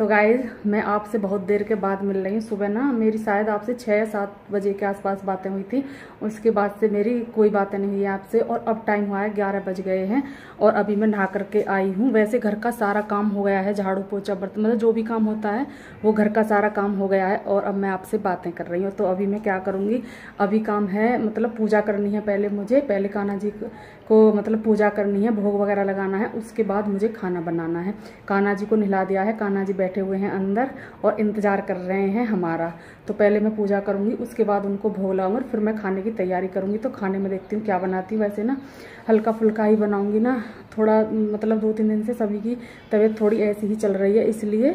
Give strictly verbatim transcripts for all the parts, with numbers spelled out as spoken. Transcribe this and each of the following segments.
तो गाइज मैं आपसे बहुत देर के बाद मिल रही हूँ। सुबह ना मेरी शायद आपसे छः या सात बजे के आसपास बातें हुई थी, उसके बाद से मेरी कोई बातें नहीं हुई आपसे। और अब टाइम हुआ है ग्यारह बज गए हैं और अभी मैं नहा करके आई हूँ। वैसे घर का सारा काम हो गया है, झाड़ू पोछा बर्तन मतलब जो भी काम होता है वो घर का सारा काम हो गया है। और अब मैं आपसे बातें कर रही हूँ। तो अभी मैं क्या करूँगी, अभी काम है मतलब पूजा करनी है। पहले मुझे पहले कान्हा जी को मतलब पूजा करनी है, भोग वगैरह लगाना है, उसके बाद मुझे खाना बनाना है। कान्हा जी को नहला दिया है, कान्हा जी बैठे हुए हैं अंदर और इंतजार कर रहे हैं हमारा। तो पहले मैं पूजा करूंगी, उसके बाद उनको भोग लगाऊंगी, फिर मैं खाने की तैयारी करूंगी। तो खाने में देखती हूँ क्या बनाती हूँ। वैसे ना हल्का फुल्का ही बनाऊंगी ना, थोड़ा मतलब दो तीन दिन से सभी की तबीयत थोड़ी ऐसी ही चल रही है, इसलिए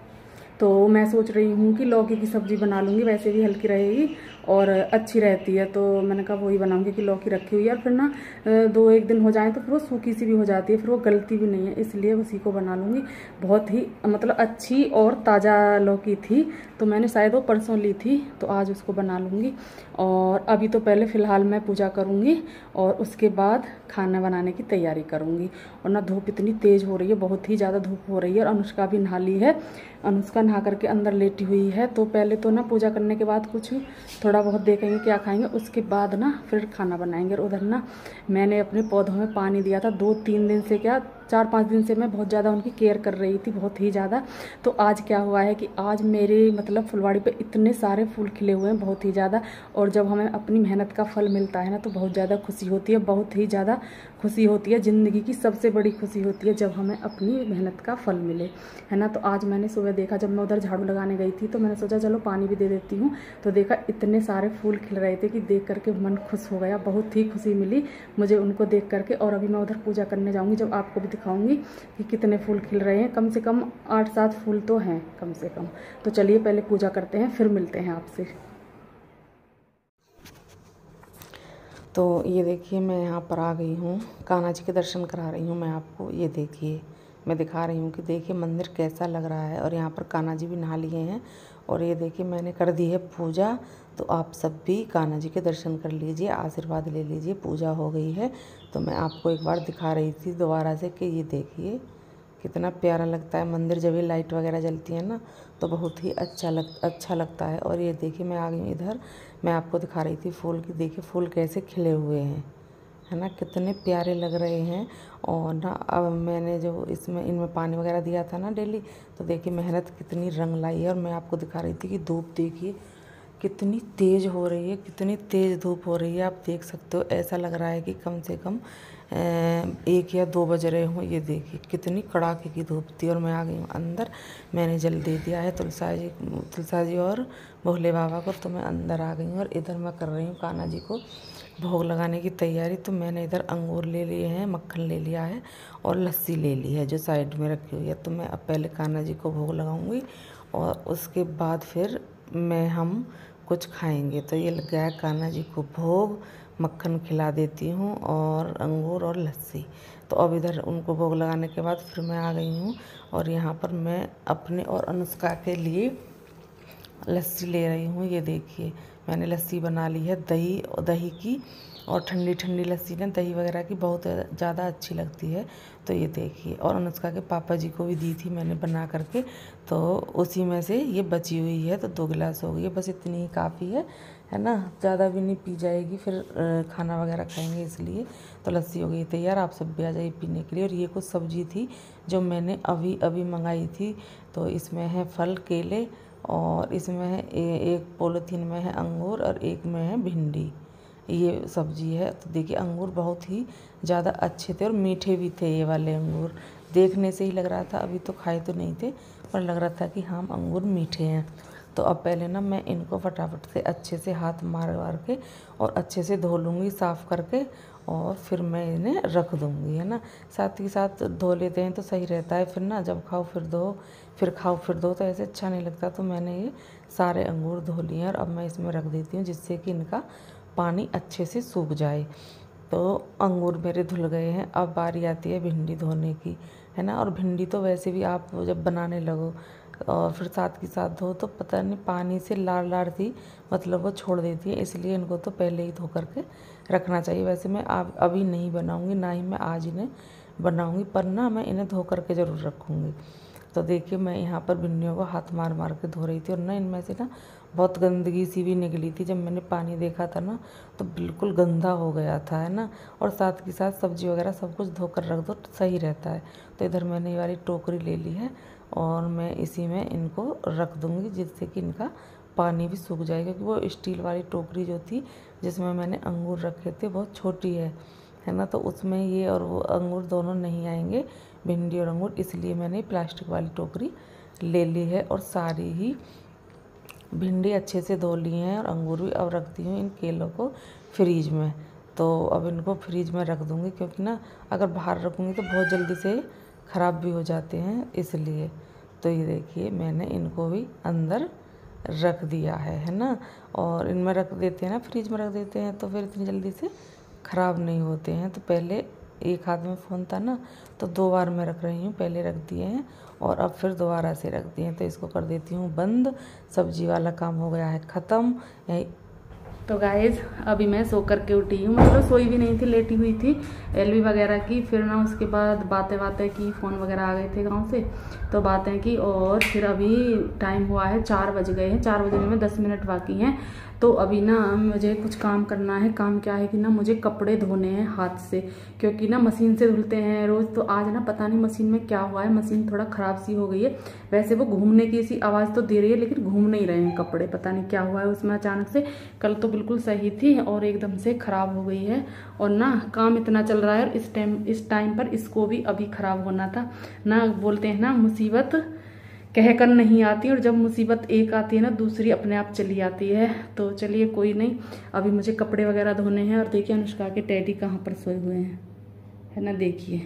तो मैं सोच रही हूँ कि लौकी की सब्ज़ी बना लूँगी। वैसे भी हल्की रहेगी और अच्छी रहती है, तो मैंने कहा वही बनाऊँगी कि लौकी रखी हुई है। और फिर ना दो एक दिन हो जाए तो फिर वो सूखी सी भी हो जाती है, फिर वो गलती भी नहीं है, इसलिए उसी को बना लूँगी। बहुत ही मतलब अच्छी और ताज़ा लौकी थी, तो मैंने शायद वो परसों ली थी, तो आज उसको बना लूँगी। और अभी तो पहले फ़िलहाल मैं पूजा करूँगी और उसके बाद खाना बनाने की तैयारी करूँगी। और ना धूप इतनी तेज़ हो रही है, बहुत ही ज़्यादा धूप हो रही है। और अनुष्का भी नहा ली है, अनुष्का नहा करके अंदर लेटी हुई है। तो पहले तो ना पूजा करने के बाद कुछ थोड़ा बहुत देखेंगे क्या खाएंगे, उसके बाद ना फिर खाना बनाएंगे। और उधर ना मैंने अपने पौधों में पानी दिया था दो तीन दिन से, क्या चार पाँच दिन से मैं बहुत ज़्यादा उनकी केयर कर रही थी, बहुत ही ज़्यादा। तो आज क्या हुआ है कि आज मेरे मतलब फुलवाड़ी पे इतने सारे फूल खिले हुए हैं, बहुत ही ज़्यादा। और जब हमें अपनी मेहनत का फल मिलता है ना तो बहुत ज़्यादा खुशी होती है, बहुत ही ज़्यादा खुशी होती है। ज़िंदगी की सबसे बड़ी खुशी होती है जब हमें अपनी मेहनत का फल मिले, है ना। तो आज मैंने सुबह देखा, जब मैं उधर झाड़ू लगाने गई थी तो मैंने सोचा चलो पानी भी दे देती हूँ। तो देखा इतने सारे फूल खिल रहे थे कि देख करके मन खुश हो गया, बहुत ही खुशी मिली मुझे उनको देख करके। और अभी मैं उधर पूजा करने जाऊँगी, जब आपको भी दिखाऊँगी कि कितने फूल खिल रहे हैं। कम से कम आठ सात फूल तो हैं कम से कम। तो चलिए पहले पूजा करते हैं, फिर मिलते हैं आपसे। तो ये देखिए मैं यहाँ पर आ गई हूँ, कान्हा जी के दर्शन करा रही हूँ मैं आपको। ये देखिए मैं दिखा रही हूँ कि देखिए मंदिर कैसा लग रहा है। और यहाँ पर कान्हा जी भी नहा लिए हैं। और ये देखिए मैंने कर दी है पूजा। तो आप सब भी कान्हा जी के दर्शन कर लीजिए, आशीर्वाद ले लीजिए। पूजा हो गई है, तो मैं आपको एक बार दिखा रही थी दोबारा से कि ये देखिए कितना प्यारा लगता है मंदिर। जब ये लाइट वगैरह जलती है ना तो बहुत ही अच्छा लग अच्छा लगता है। और ये देखिए मैं आ गई हूँ इधर, मैं आपको दिखा रही थी फूल की। देखिए फूल कैसे खिले हुए हैं, है ना, कितने प्यारे लग रहे हैं। और ना अब मैंने जो इसमें इनमें पानी वगैरह दिया था ना डेली, तो देखिए मेहनत कितनी रंग लाई है। और मैं आपको दिखा रही थी कि धूप देखिए कितनी तेज़ हो रही है, कितनी तेज़ धूप हो रही है। आप देख सकते हो, ऐसा लग रहा है कि कम से कम एक या दो बज रहे हों। ये देखिए कितनी कड़ाके की धूप थी। और मैं आ गई हूँ अंदर, मैंने जल दे दिया है तुलसा जी तुलसा जी और भोले बाबा को। तो मैं अंदर आ गई हूँ और इधर मैं कर रही हूँ कान्हा जी को भोग लगाने की तैयारी। तो मैंने इधर अंगूर ले लिए हैं, मक्खन ले लिया है और लस्सी ले ली है जो साइड में रखी हुई है। तो मैं अब पहले कान्हा जी को भोग लगाऊंगी और उसके बाद फिर मैं हम कुछ खाएंगे। तो ये लग गया है कान्हा जी को भोग, मक्खन खिला देती हूँ और अंगूर और लस्सी। तो अब इधर उनको भोग लगाने के बाद फिर मैं आ गई हूँ और यहाँ पर मैं अपने और अनुष्का के लिए लस्सी ले रही हूँ। ये देखिए मैंने लस्सी बना ली है दही दही की, और ठंडी ठंडी लस्सी ना दही वगैरह की बहुत ज़्यादा अच्छी लगती है। तो ये देखिए, और अनुष्का के पापा जी को भी दी थी मैंने बना करके, तो उसी में से ये बची हुई है। तो दो गिलास हो गई है, बस इतनी ही काफ़ी है, है ना, ज़्यादा भी नहीं पी जाएगी, फिर खाना वगैरह खाएंगे इसलिए। तो लस्सी हो गई तैयार, आप सब भी आ जाइए पीने के लिए। और ये कुछ सब्जी थी जो मैंने अभी अभी मंगाई थी। तो इसमें है फल केले, और इसमें है एक पॉलीथीन में है अंगूर और एक में है भिंडी, ये सब्जी है। तो देखिए अंगूर बहुत ही ज़्यादा अच्छे थे और मीठे भी थे ये वाले अंगूर। देखने से ही लग रहा था, अभी तो खाए तो नहीं थे पर लग रहा था कि हाँ अंगूर मीठे हैं। तो अब पहले ना मैं इनको फटाफट से अच्छे से हाथ मार मार के और अच्छे से धो लूँगी साफ़ करके, और फिर मैं इन्हें रख दूँगी, है ना। साथ ही साथ धो लेते हैं तो सही रहता है, फिर ना जब खाओ फिर धो, फिर खाओ फिर धो, तो ऐसे अच्छा नहीं लगता। तो मैंने ये सारे अंगूर धो लिए हैं और अब मैं इसमें रख देती हूँ जिससे कि इनका पानी अच्छे से सूख जाए। तो अंगूर मेरे धुल गए हैं, अब बारी आती है भिंडी धोने की, है ना। और भिंडी तो वैसे भी आप जब बनाने लगो और फिर साथ के साथ धो तो पता नहीं पानी से लाल लाल सी मतलब वो छोड़ देती है, इसलिए इनको तो पहले ही धो करके रखना चाहिए। वैसे मैं अब अभी नहीं बनाऊंगी, ना ही मैं आज इन्हें बनाऊंगी, पर ना मैं इन्हें धो करके ज़रूर रखूँगी। तो देखिए मैं यहाँ पर भिंडियों को हाथ मार मार के धो रही थी और ना इनमें से ना बहुत गंदगी सी भी निकली थी। जब मैंने पानी देखा था ना तो बिल्कुल गंदा हो गया था, है ना। और साथ के साथ सब्जी वगैरह सब कुछ धोकर रख दो तो सही रहता है। तो इधर मैंने ये वाली टोकरी ले ली है और मैं इसी में इनको रख दूँगी, जिससे कि इनका पानी भी सूख जाएगा। क्योंकि वो स्टील वाली टोकरी जो थी जिसमें मैंने अंगूर रखे थे बहुत छोटी है है ना। तो उसमें ये और वो अंगूर दोनों नहीं आएंगे, भिंडी और अंगूर, इसलिए मैंने प्लास्टिक वाली टोकरी ले ली है। और सारी ही भिंडी अच्छे से धो ली हैं और अंगूर भी। अब रखती हूँ इन केलों को फ्रीज में। तो अब इनको फ्रीज में रख दूँगी, क्योंकि ना अगर बाहर रखूँगी तो बहुत जल्दी से ख़राब भी हो जाते हैं, इसलिए। तो ये देखिए मैंने इनको भी अंदर रख दिया है है ना। और इनमें रख देते हैं ना, फ्रिज में रख देते हैं तो फिर इतनी जल्दी से ख़राब नहीं होते हैं। तो पहले एक हाथ में फ़ोन था ना तो दो बार मैं रख रही हूँ, पहले रख दिए हैं और अब फिर दोबारा से रख दिए हैं। तो इसको कर देती हूँ बंद। सब्जी वाला काम हो गया है ख़त्म। यही तो गाइज अभी मैं सो कर के उठी हूँ, मतलब सोई भी नहीं थी, लेटी हुई थी एलवी वगैरह की। फिर ना उसके बाद बातें बातें की, फ़ोन वगैरह आ गए थे गांव से तो बातें की। और फिर अभी टाइम हुआ है चार बज गए हैं, चार बजने में दस मिनट बाकी हैं। तो अभी ना मुझे कुछ काम करना है। काम क्या है कि ना मुझे कपड़े धोने हैं हाथ से, क्योंकि ना मशीन से धुलते हैं रोज़। तो आज ना पता नहीं मशीन में क्या हुआ है, मशीन थोड़ा ख़राब सी हो गई है। वैसे वो घूमने की सी आवाज़ तो दे रही है, लेकिन घूम नहीं रहे हैं कपड़े, पता नहीं क्या हुआ है उसमें अचानक से। कल तो बिल्कुल सही थी और एकदम से ख़राब हो गई है। और ना काम इतना चल रहा है और इस टाइम इस टाइम पर इसको भी अभी ख़राब होना था ना। बोलते हैं ना मुसीबत कह कर नहीं आती, और जब मुसीबत एक आती है ना दूसरी अपने आप चली आती है। तो चलिए कोई नहीं, अभी मुझे कपड़े वगैरह धोने हैं। और देखिए अनुष्का के टैडी कहाँ पर सोए हुए हैं, है ना। देखिए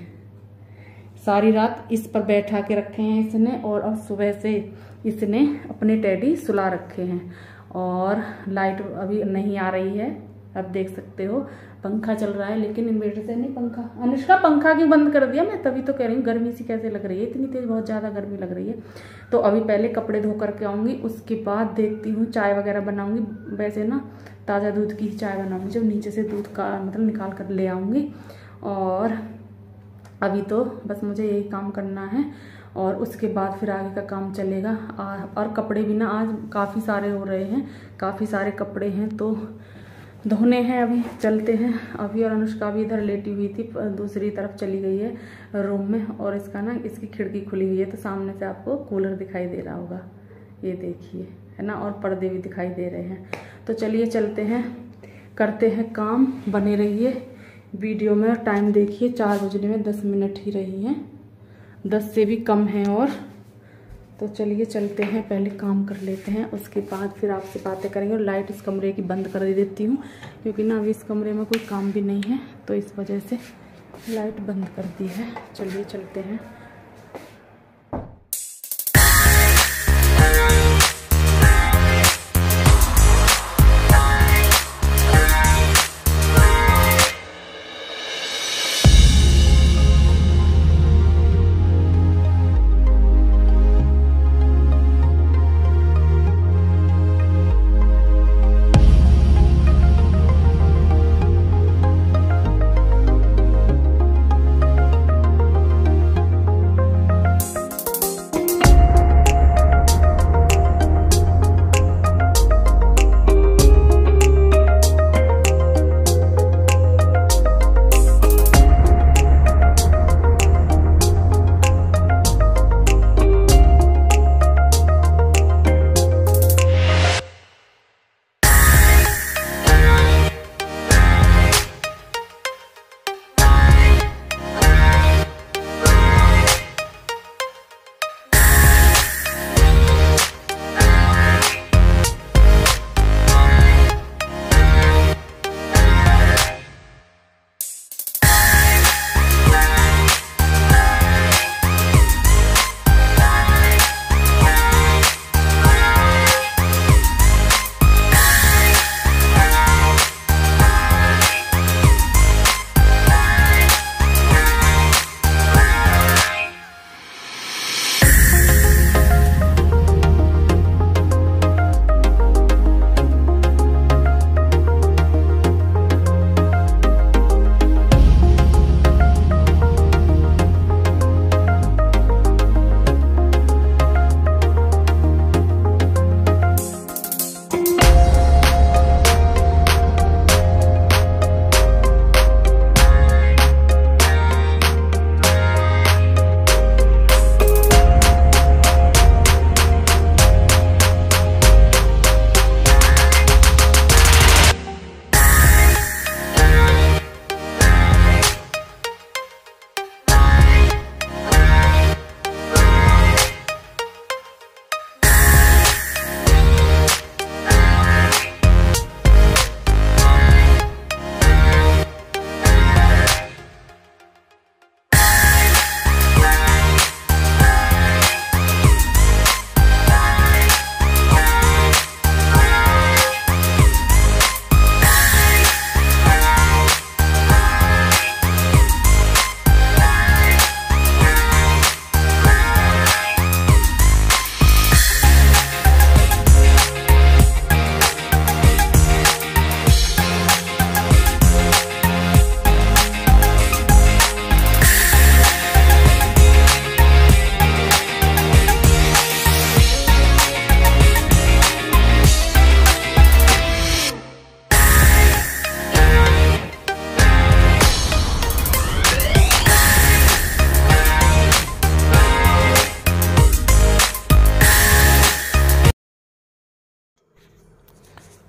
सारी रात इस पर बैठा के रखे हैं इसने, और अब सुबह से इसने अपने टैडी सुला रखे हैं। और लाइट अभी नहीं आ रही है, अब देख सकते हो। पंखा चल रहा है लेकिन इन्वर्टर से नहीं पंखा। अनुष्का पंखा क्यों बंद कर दिया? मैं तभी तो कह रही हूँ गर्मी सी कैसे लग रही है, इतनी तेज बहुत ज़्यादा गर्मी लग रही है। तो अभी पहले कपड़े धो करके आऊँगी, उसके बाद देखती हूँ चाय वगैरह बनाऊँगी। वैसे ना ताज़ा दूध की चाय बनाऊँगी, जब नीचे से दूध का मतलब निकाल कर ले आऊँगी। और अभी तो बस मुझे यही काम करना है और उसके बाद फिर आगे का काम चलेगा। और कपड़े भी ना आज काफ़ी सारे हो रहे हैं, काफ़ी सारे कपड़े हैं तो धोने हैं। अभी चलते हैं अभी। और अनुष्का भी इधर लेटी हुई थी, दूसरी तरफ चली गई है रूम में। और इसका ना इसकी खिड़की खुली हुई है तो सामने से आपको कूलर दिखाई दे रहा होगा, ये देखिए, है ना। और पर्दे भी दिखाई दे रहे हैं। तो चलिए चलते हैं, करते हैं काम, बने रहिए वीडियो में। टाइम देखिए चार बजने में दस मिनट ही रही हैं, दस से भी कम है। और तो चलिए चलते हैं, पहले काम कर लेते हैं, उसके बाद फिर आपसे बातें करेंगे। और लाइट इस कमरे की बंद कर देती हूँ, क्योंकि ना अभी इस कमरे में कोई काम भी नहीं है तो इस वजह से लाइट बंद कर दी है। चलिए चलते हैं।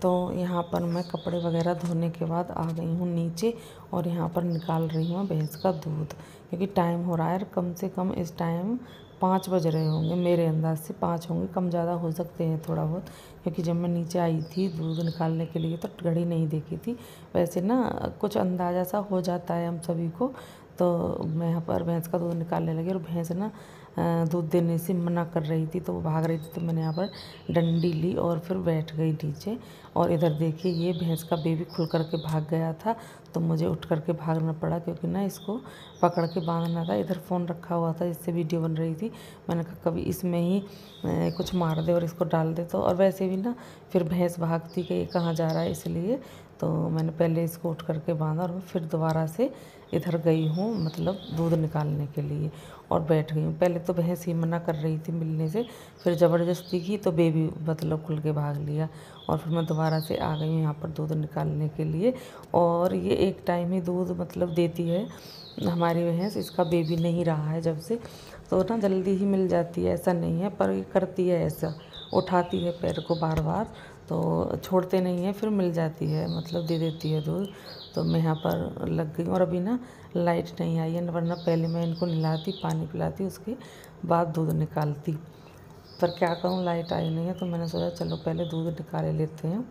तो यहाँ पर मैं कपड़े वगैरह धोने के बाद आ गई हूँ नीचे और यहाँ पर निकाल रही हूँ भैंस का दूध, क्योंकि टाइम हो रहा है। कम से कम इस टाइम पाँच बज रहे होंगे, मेरे अंदाज से पाँच होंगे, कम ज़्यादा हो सकते हैं थोड़ा बहुत, क्योंकि जब मैं नीचे आई थी दूध निकालने के लिए तो घड़ी नहीं देखी थी। वैसे ना कुछ अंदाज़ा सा हो जाता है हम सभी को। तो मैं यहाँ पर भैंस का दूध निकालने लगी और भैंस ना दूध देने से मना कर रही थी, तो वो भाग रही थी। तो मैंने यहाँ पर डंडी ली और फिर बैठ गई नीचे। और इधर देखिए ये भैंस का बेबी खुल कर के भाग गया था, तो मुझे उठ कर के भागना पड़ा, क्योंकि ना इसको पकड़ के बांधना था। इधर फ़ोन रखा हुआ था जिससे वीडियो बन रही थी। मैंने कहा कभी इसमें ही कुछ मार दे और इसको डाल दे, तो और वैसे भी ना फिर भैंस भागती कि ये कहाँ जा रहा है, इसलिए तो मैंने पहले इसको उठ करके बांधा और फिर दोबारा से इधर गई हूँ, मतलब दूध निकालने के लिए, और बैठ गई हूँ। पहले तो भैंस ही मना कर रही थी मिलने से, फिर ज़बरदस्ती की तो बेबी मतलब खुल के भाग लिया, और फिर मैं दोबारा से आ गई हूँ यहाँ पर दूध निकालने के लिए। और ये एक टाइम ही दूध मतलब देती है हमारी भैंस, इसका बेबी नहीं रहा है जब से, तो ना जल्दी ही मिल जाती है, ऐसा नहीं है, पर ये करती है ऐसा, उठाती है पैर को बार बार, तो छोड़ते नहीं है, फिर मिल जाती है, मतलब दे देती है दूध। तो मैं यहाँ पर लग गई। और अभी ना लाइट नहीं आई है, वरना पहले मैं इनको नहलाती, पानी पिलाती, उसके बाद दूध निकालती, पर क्या कहूँ लाइट आई नहीं है, तो मैंने सोचा चलो पहले दूध निकाल लेते हैं,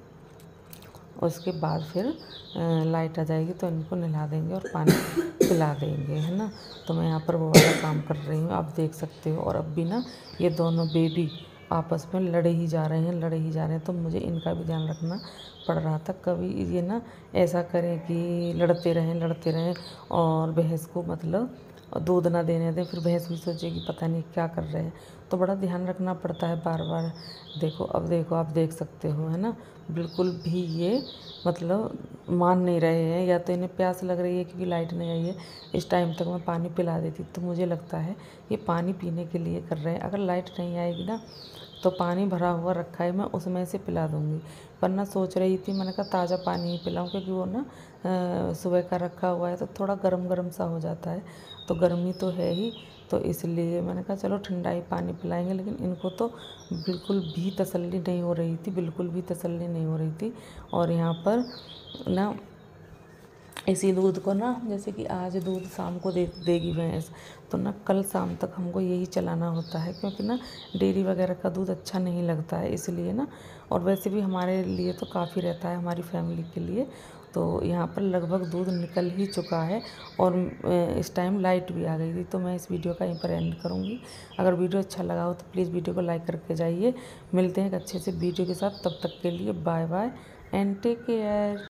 उसके बाद फिर लाइट आ जाएगी तो इनको नहला देंगे और पानी पिला देंगे, है ना। तो मैं यहाँ पर वो वाला काम कर रही हूँ, आप देख सकते हो। और अब भी ना ये दोनों बेबी आपस में लड़े ही जा रहे हैं, लड़े ही जा रहे हैं, तो मुझे इनका भी ध्यान रखना पड़ रहा था। कभी ये ना ऐसा करें कि लड़ते रहें लड़ते रहें और भैंस को मतलब दूध ना देने दें, फिर भैंस भी सोचेगी पता नहीं क्या कर रहे हैं, तो बड़ा ध्यान रखना पड़ता है बार बार। देखो अब देखो, आप देख सकते हो, है ना, बिल्कुल भी ये मतलब मान नहीं रहे हैं। या तो इन्हें प्यास लग रही है क्योंकि लाइट नहीं आई है, इस टाइम तक मैं पानी पिला देती, तो मुझे लगता है ये पानी पीने के लिए कर रहे हैं। अगर लाइट नहीं आएगी ना तो पानी भरा हुआ रखा है, मैं उसमें से पिला दूँगी। वरना सोच रही थी, मैंने कहा ताज़ा पानी ही पिलाऊँ, क्योंकि वो ना सुबह का रखा हुआ है तो थोड़ा गरम गरम सा हो जाता है, तो गर्मी तो है ही, तो इसलिए मैंने कहा चलो ठंडा ही पानी पिलाएंगे। लेकिन इनको तो बिल्कुल भी तसल्ली नहीं हो रही थी, बिल्कुल भी तसल्ली नहीं हो रही थी। और यहाँ पर ना इसी दूध को ना, जैसे कि आज दूध शाम को दे देगी भैंस, तो ना कल शाम तक हमको यही चलाना होता है, क्योंकि ना डेयरी वगैरह का दूध अच्छा नहीं लगता है, इसलिए ना। और वैसे भी हमारे लिए तो काफ़ी रहता है, हमारी फैमिली के लिए। तो यहाँ पर लगभग दूध निकल ही चुका है और इस टाइम लाइट भी आ गई थी। तो मैं इस वीडियो का यहीं पर एंड करूँगी। अगर वीडियो अच्छा लगा हो तो प्लीज़ वीडियो को लाइक करके जाइए। मिलते हैं एक अच्छे से वीडियो के साथ, तब तक के लिए bye bye and take care.